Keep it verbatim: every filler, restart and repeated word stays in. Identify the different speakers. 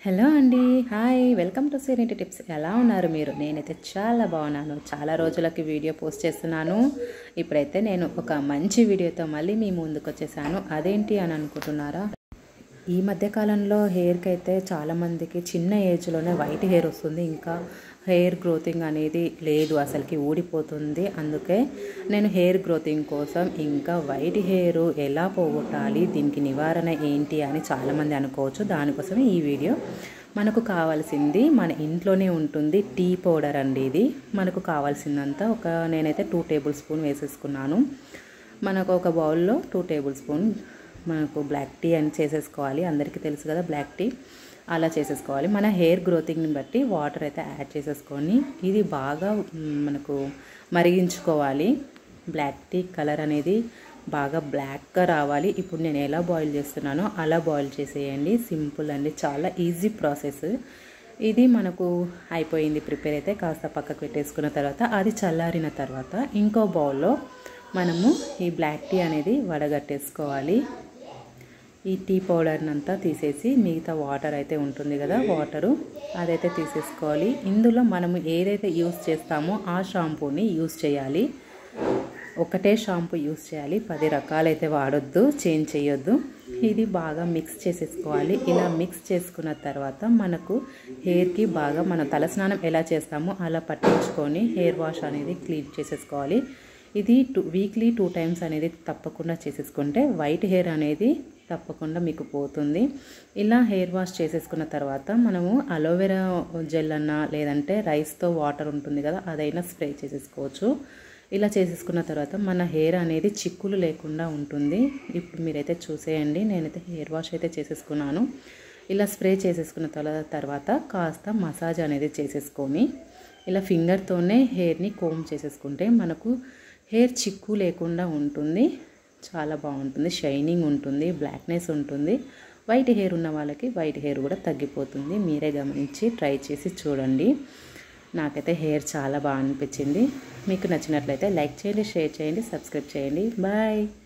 Speaker 1: Hello అండి. Hi, welcome to సిరింటి tips. ఎలా ఉన్నారు మీరు? నేనైతే చాలా బాగున్నాను. చాలా రోజులకి వీడియో పోస్ట్ చేస్తున్నాను. ఇప్పుడైతే నేను ఒక మంచి వీడియోతో మళ్ళీ మీ ముందుకు వచ్చేసాను. అదేంటి అని అనుకుంటున్నారా? ఈ మధ్యకాలంలో హెయిర్కి అయితే చాలామందికి చిన్న ఏజ్లోనే వైట్ హెయిర్ వస్తుంది. ఇంకా హెయిర్ గ్రోతింగ్ అనేది లేదు, అసలుకి ఊడిపోతుంది. అందుకే నేను హెయిర్ గ్రోతింగ్ కోసం ఇంకా వైట్ హెయిర్ ఎలా పోగొట్టాలి, దీనికి నివారణ ఏంటి అని చాలామంది అనుకోవచ్చు. దానికోసమే ఈ వీడియో. మనకు కావాల్సింది మన ఇంట్లోనే ఉంటుంది, టీ పౌడర్ అండి. ఇది మనకు కావాల్సిందంతా ఒక నేనైతే టూ టేబుల్ స్పూన్ వేసేసుకున్నాను. మనకు ఒక బౌల్లో టూ టేబుల్ స్పూన్ మనకు బ్లాక్ టీ అని చేసేసుకోవాలి. అందరికీ తెలుసు కదా బ్లాక్ టీ. అలా చేసేసుకోవాలి. మన హెయిర్ గ్రోతింగ్ని బట్టి వాటర్ అయితే యాడ్ చేసేసుకొని ఇది బాగా మనకు మరిగించుకోవాలి. బ్లాక్ టీ కలర్ అనేది బాగా బ్లాక్గా రావాలి. ఇప్పుడు నేను ఎలా బాయిల్ చేస్తున్నానో అలా బాయిల్ చేసేయండి. సింపుల్ అండి, చాలా ఈజీ ప్రాసెస్. ఇది మనకు అయిపోయింది ప్రిపేర్ అయితే. కాస్త పక్కకు పెట్టేసుకున్న తర్వాత అది చల్లారిన తర్వాత ఇంకో బౌల్లో మనము ఈ బ్లాక్ టీ అనేది వడగట్టేసుకోవాలి. ఈ టీ పౌడర్ని అంతా తీసేసి మిగతా వాటర్ అయితే ఉంటుంది కదా, వాటరు అదైతే తీసేసుకోవాలి. ఇందులో మనము ఏదైతే యూస్ చేస్తామో ఆ షాంపూని యూస్ చేయాలి. ఒకటే షాంపూ యూస్ చేయాలి, పది రకాలైతే వాడొద్దు, చేంజ్ చేయొద్దు. ఇది బాగా మిక్స్ చేసేసుకోవాలి. ఇలా మిక్స్ చేసుకున్న తర్వాత మనకు హెయిర్కి బాగా మనం తలస్నానం ఎలా చేస్తామో అలా పట్టించుకొని హెయిర్ వాష్ అనేది క్లీన్ చేసేసుకోవాలి. ఇది టూ వీక్లీ టూ టైమ్స్ అనేది తప్పకుండా చేసేసుకుంటే వైట్ హెయిర్ అనేది తప్పకుండా మీకు పోతుంది. ఇలా హెయిర్ వాష్ చేసేసుకున్న తర్వాత మనము అలోవెరా జెల్ అన్నా లేదంటే రైస్తో వాటర్ ఉంటుంది కదా, అదైనా స్ప్రే చేసేసుకోవచ్చు. ఇలా చేసేసుకున్న తర్వాత మన హెయిర్ అనేది చిక్కులు లేకుండా ఉంటుంది. ఇప్పుడు మీరైతే చూసేయండి, నేనైతే హెయిర్ వాష్ అయితే చేసేసుకున్నాను. ఇలా స్ప్రే చేసేసుకున్న తర్వాత కాస్త మసాజ్ అనేది చేసేసుకొని ఇలా ఫింగర్తోనే హెయిర్ని కోమ్ చేసేసుకుంటే మనకు హెయిర్ చిక్కు లేకుండా ఉంటుంది. చాలా బాగుంటుంది, షైనింగ్ ఉంటుంది, బ్లాక్నెస్ ఉంటుంది. వైట్ హెయిర్ ఉన్న వాళ్ళకి వైట్ హెయిర్ కూడా తగ్గిపోతుంది. మీరే గమనించి ట్రై చేసి చూడండి. నాకైతే హెయిర్ చాలా బాగా అనిపించింది. మీకు నచ్చినట్లయితే లైక్ చేయండి, షేర్ చేయండి, సబ్స్క్రైబ్ చేయండి. బాయ్.